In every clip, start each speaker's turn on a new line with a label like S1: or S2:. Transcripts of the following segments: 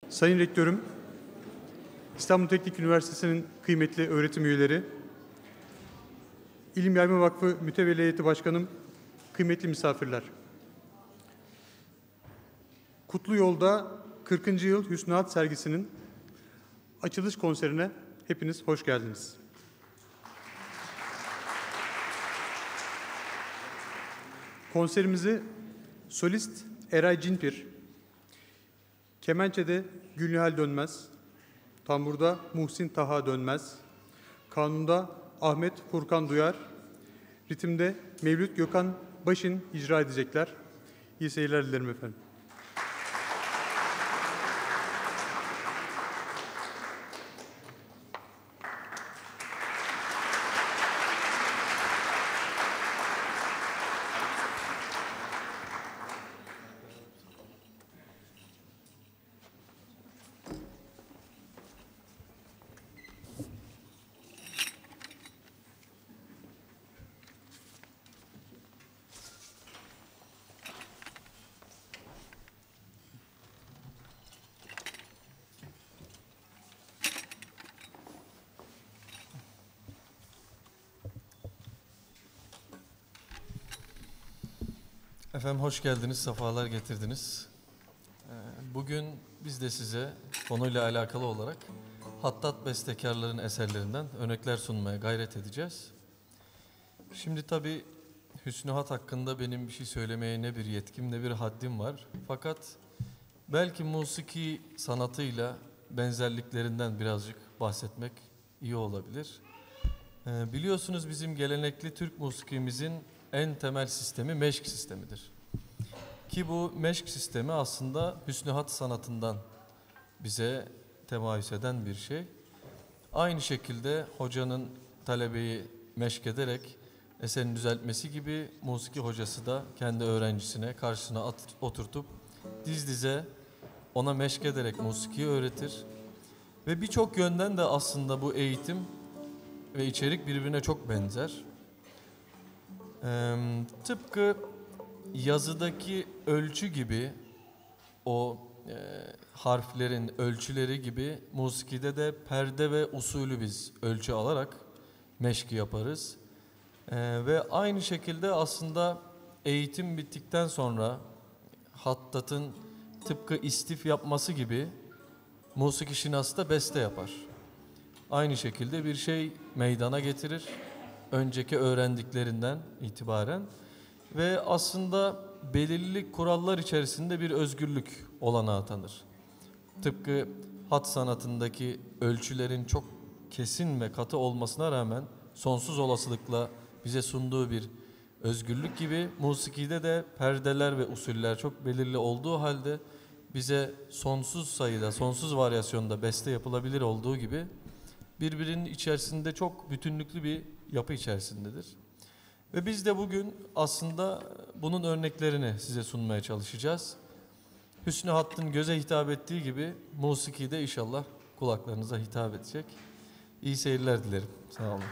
S1: Sayın Rektörüm, İstanbul Teknik Üniversitesi'nin kıymetli öğretim üyeleri, İlim Yayma Vakfı Mütevelli Heyeti Başkanım, kıymetli misafirler. Kutlu Yolda 40. Yıl Hüsnü Hat sergisinin açılış konserine hepiniz hoş geldiniz. Konserimizi solist Eray Cinpir, kemençede Gülnihal Dönmez, tamburda Muhsin Taha Dönmez, kanunda Ahmet Furkan Duyar, ritimde Mevlüt Gökhan Başin icra edecekler. İyi seyirler dilerim efendim.
S2: Efendim hoş geldiniz, sefalar getirdiniz. Bugün biz de size konuyla alakalı olarak Hattat bestekarların eserlerinden örnekler sunmaya gayret edeceğiz. Şimdi tabii Hüsnü Hat hakkında benim bir şey söylemeye ne bir yetkim ne bir haddim var. Fakat belki musiki sanatıyla benzerliklerinden birazcık bahsetmek iyi olabilir. Biliyorsunuz bizim gelenekli Türk musikimizin en temel sistemi meşk sistemidir. Ki bu meşk sistemi aslında Hüsnü Hat sanatından bize temayüs eden bir şey. Aynı şekilde hocanın talebeyi meşk ederek eserini düzeltmesi gibi musiki hocası da kendi öğrencisine karşısına oturtup diz dize ona meşk ederek musikiyi öğretir. Ve birçok yönden de aslında bu eğitim ve içerik birbirine çok benzer. Tıpkı yazıdaki ölçü gibi o harflerin ölçüleri gibi musikide de perde ve usulü biz ölçü alarak meşki yaparız. Ve aynı şekilde aslında eğitim bittikten sonra hattatın tıpkı istif yapması gibi musiki şinası da beste yapar. Aynı şekilde bir şey meydana getirir. Önceki öğrendiklerinden itibaren ve aslında belirli kurallar içerisinde bir özgürlük olanağı tanır. Tıpkı hat sanatındaki ölçülerin çok kesin ve katı olmasına rağmen sonsuz olasılıkla bize sunduğu bir özgürlük gibi musikide de perdeler ve usuller çok belirli olduğu halde bize sonsuz sayıda, sonsuz varyasyonda beste yapılabilir olduğu gibi birbirinin içerisinde çok bütünlüklü bir yapı içerisindedir. Ve biz de bugün aslında bunun örneklerini size sunmaya çalışacağız. Hüsnü Hatt'ın göze hitap ettiği gibi musiki de inşallah kulaklarınıza hitap edecek. İyi seyirler dilerim. Sağ olun.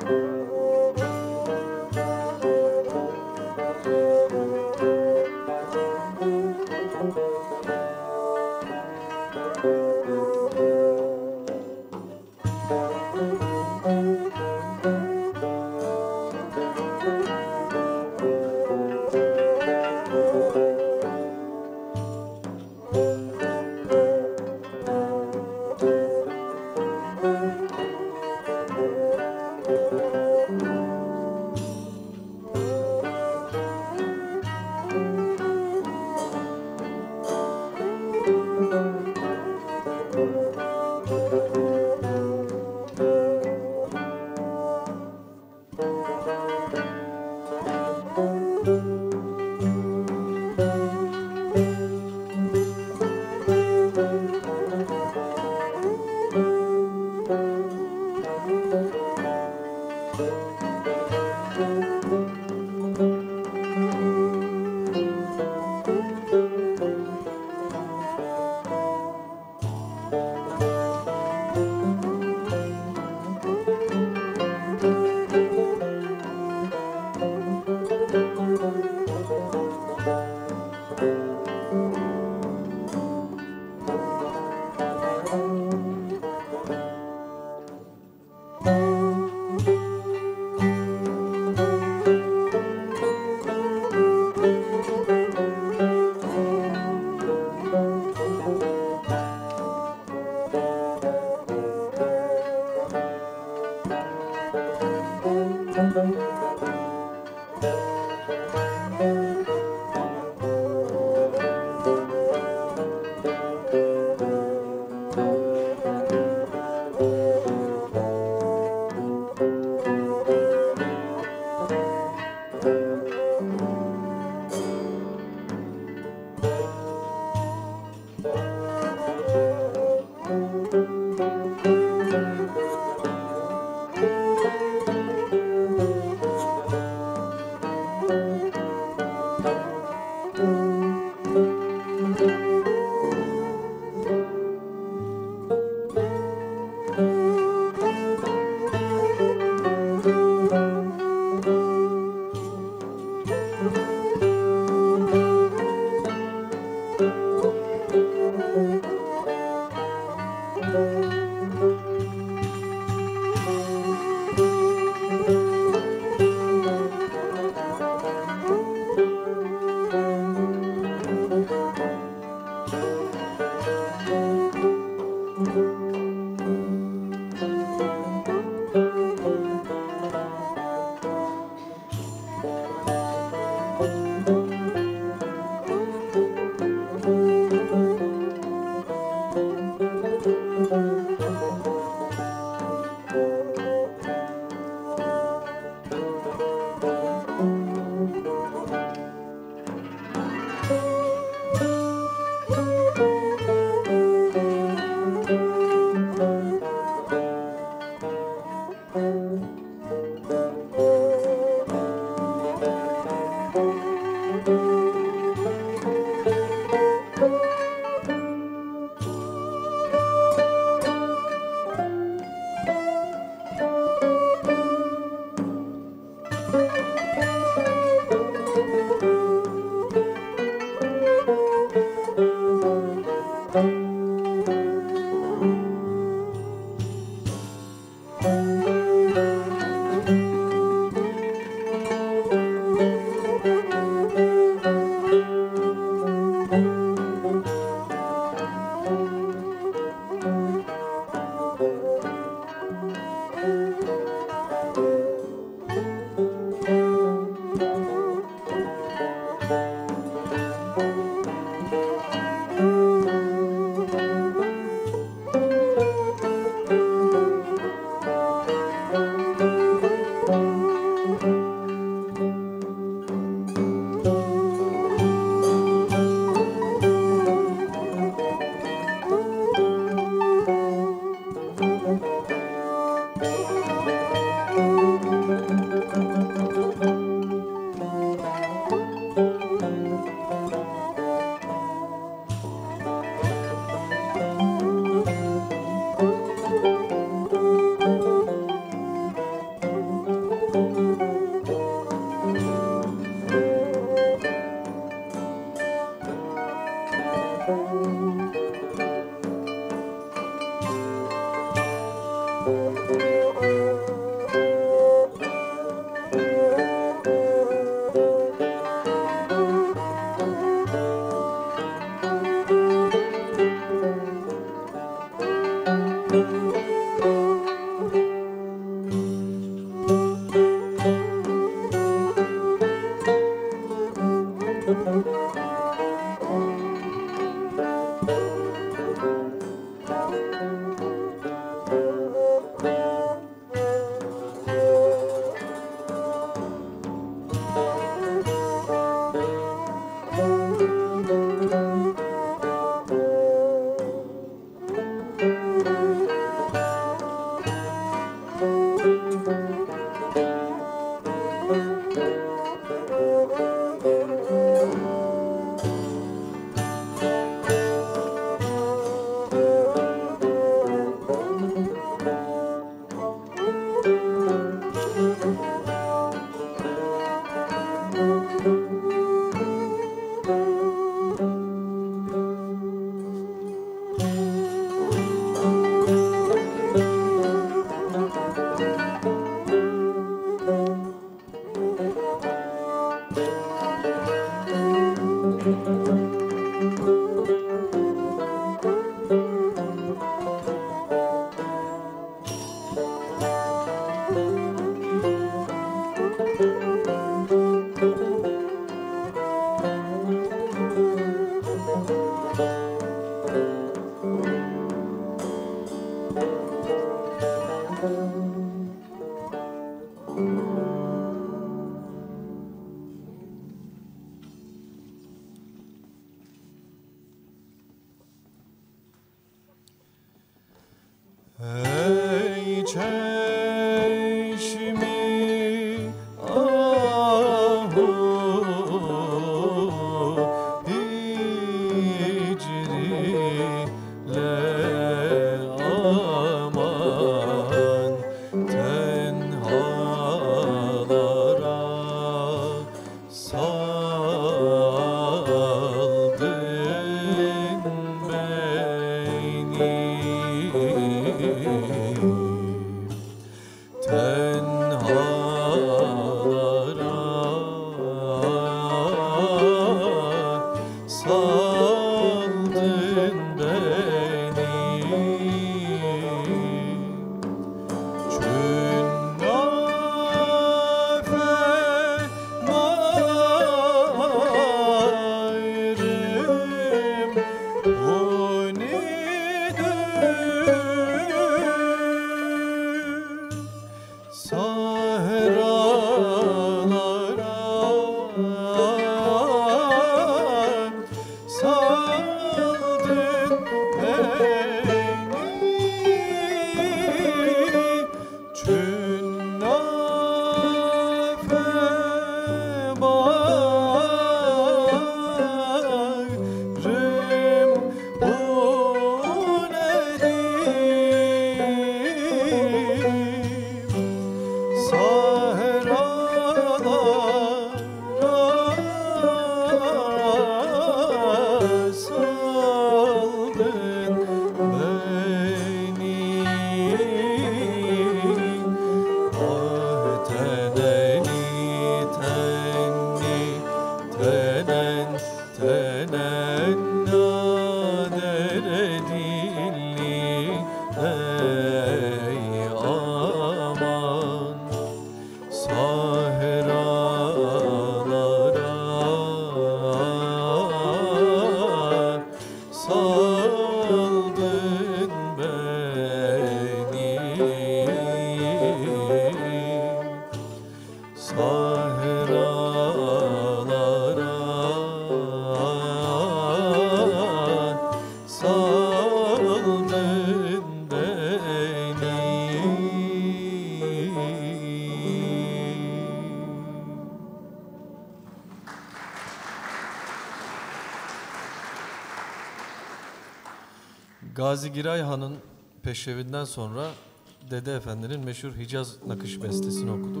S2: Gazi Giray Han'ın peşrevinden sonra Dede Efendi'nin meşhur Hicaz nakış bestesini okuduk.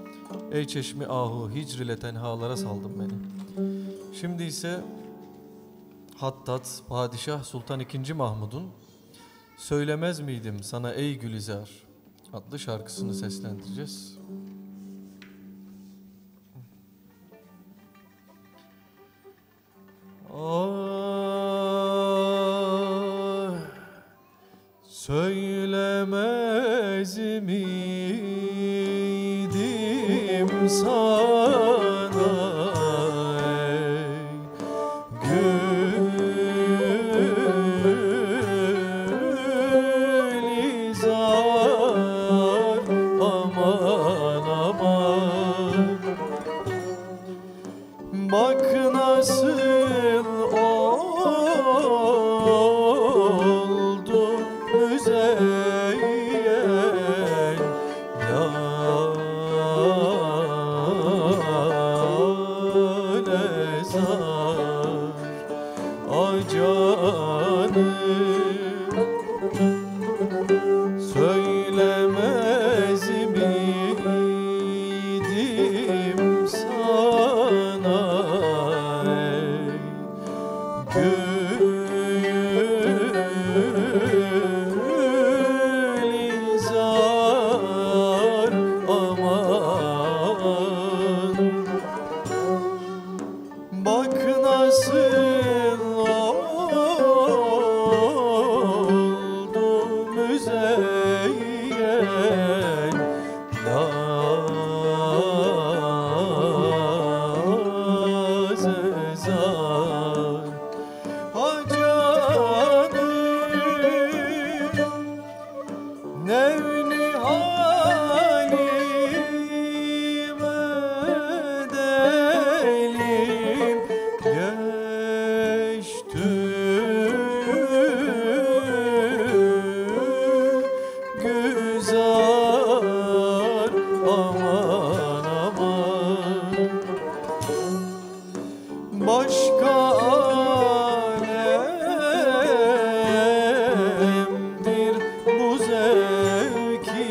S2: Ey çeşmi ahu hicrile tenhalara saldım beni. Şimdi ise Hattat Padişah Sultan II. Mahmud'un Söylemez miydim sana ey Gülizar adlı şarkısını seslendireceğiz.
S3: Söylemez miydim sana ey Gülizar aman aman bak nasıl oldu müzeyyen yârim başka alemdir bu zevki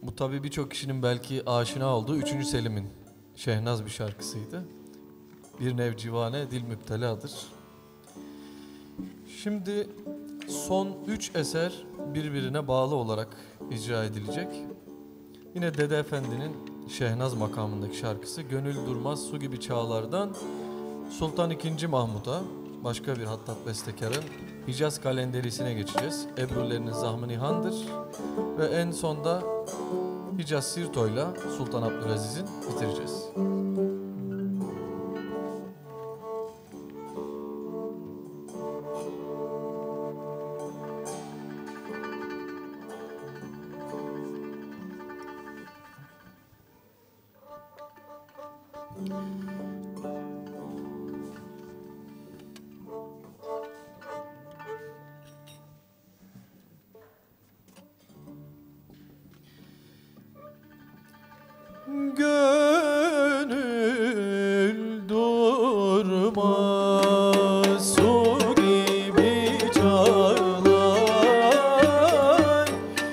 S2: Bu tabii birçok kişinin belki aşina olduğu 3. Selim'in Şehnaz bir şarkısıydı. Bir nevcivane dil müpteladır. Şimdi son 3 eser birbirine bağlı olarak icra edilecek. Yine Dede Efendi'nin Şehnaz makamındaki şarkısı Gönül Durmaz Su Gibi Çağlar'dan Sultan II. Mahmud'a, başka bir hattat bestekarın Hicaz Kalenderisi'ne geçeceğiz. Ebru'lerinin Zahmı Nihan'dır. Ve en sonda Hicaz Sirto'yla Sultan Abdülaziz'in bitireceğiz.
S3: Gönül durmaz su gibi çağlar,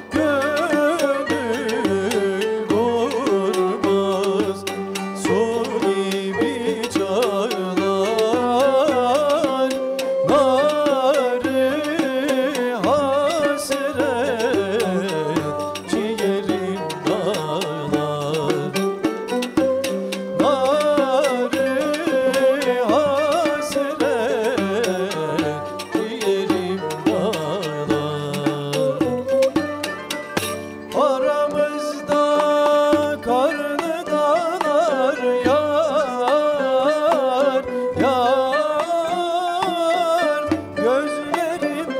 S3: gönül durmaz su gibi çağlar, narı hasret ciğerim dağlar. Narı hasret ciğerim dağlar. Aramızda karlı dağlar yar, yar, gözlerim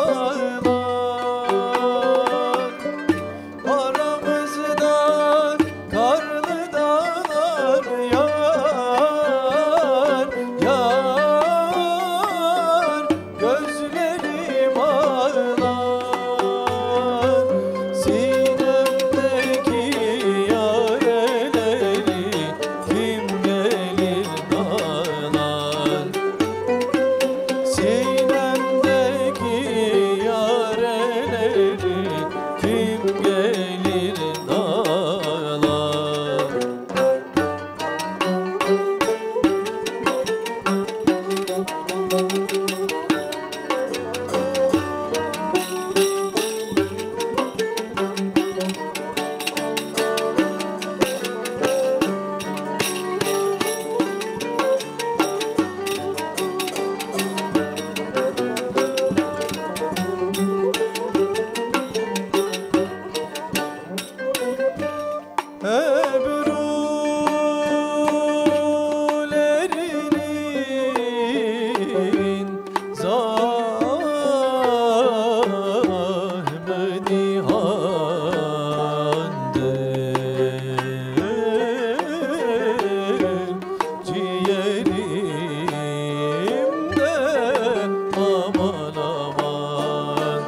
S3: ağlar. Aramızda karlı dağlar yar, yar, gözlerim ağlar. Sinemdeki yareleri kim gelir dağlar? Sinemdeki yareleri kim gelir dağlar? Ebru'lerinin zahmı nihandır, ciğerimde aman aman.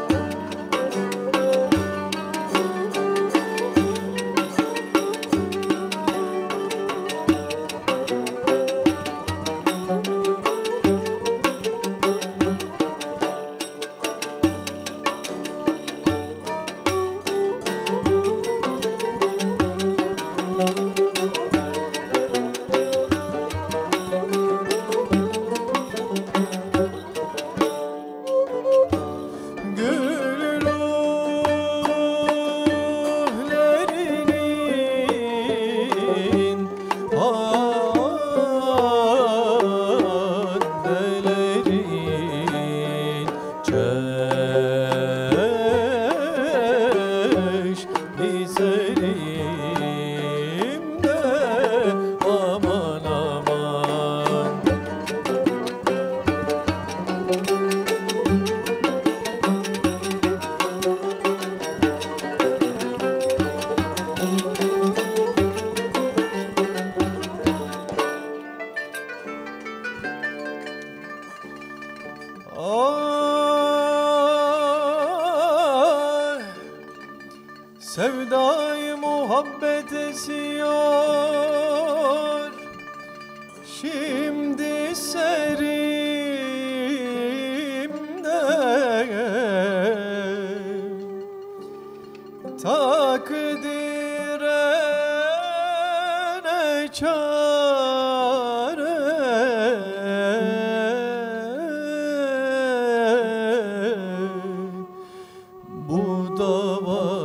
S3: Gül ruhlerinin annelerin çeşmi serimde aman aman. Ay, sevdayı muhabbet esiyor şimdi serimde, takdir bu da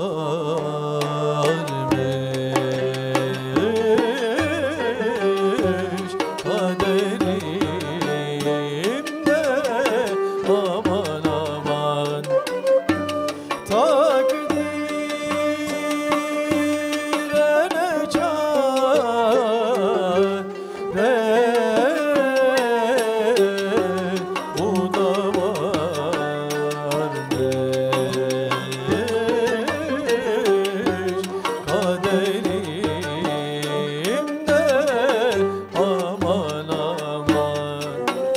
S3: varmış kaderimde, aman aman. Takdire ne çare, bu da varmış kaderimde, aman aman.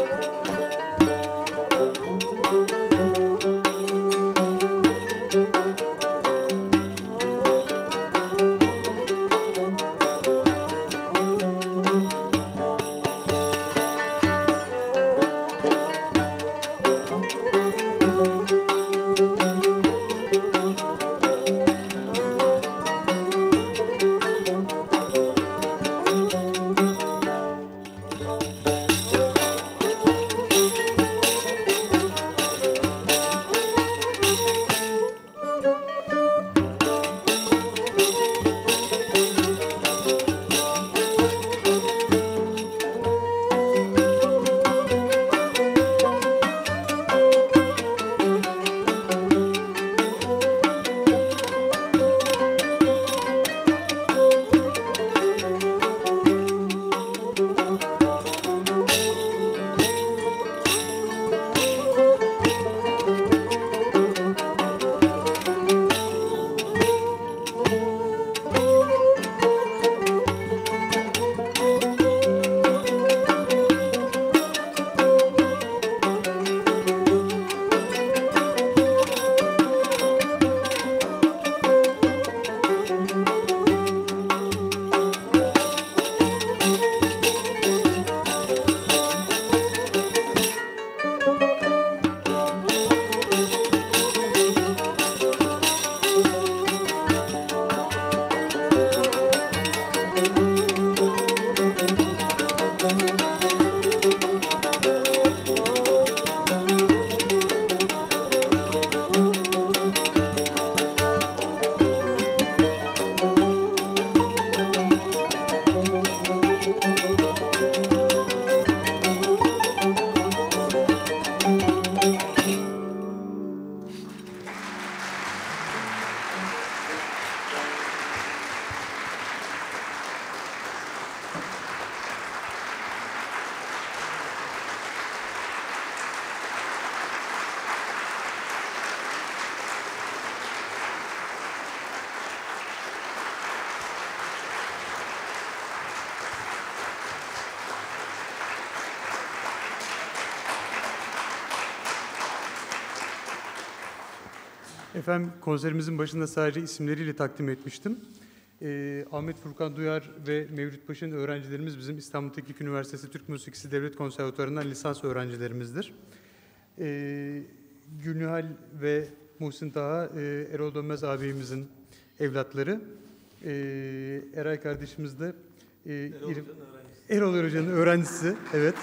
S1: Efendim konserimizin başında sadece isimleriyle takdim etmiştim. Ahmet Furkan Duyar ve Mevlüt Baş'ın öğrencilerimiz bizim İstanbul Teknik Üniversitesi Türk Müziği Devlet Konservatuvarı'ndan lisans öğrencilerimizdir. Gülnihal ve Muhsin Taha, Erol Dönmez ağabeyimizin evlatları. Eray kardeşimiz de Erol Hoca'nın öğrencisi. Evet.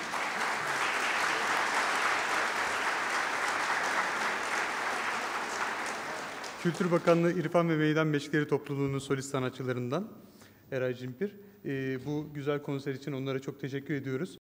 S1: Kültür Bakanlığı İrfan ve Meydan Meşkleri Topluluğu'nun solist sanatçılarından Eray Cimpir. Bu güzel konser için onlara çok teşekkür ediyoruz.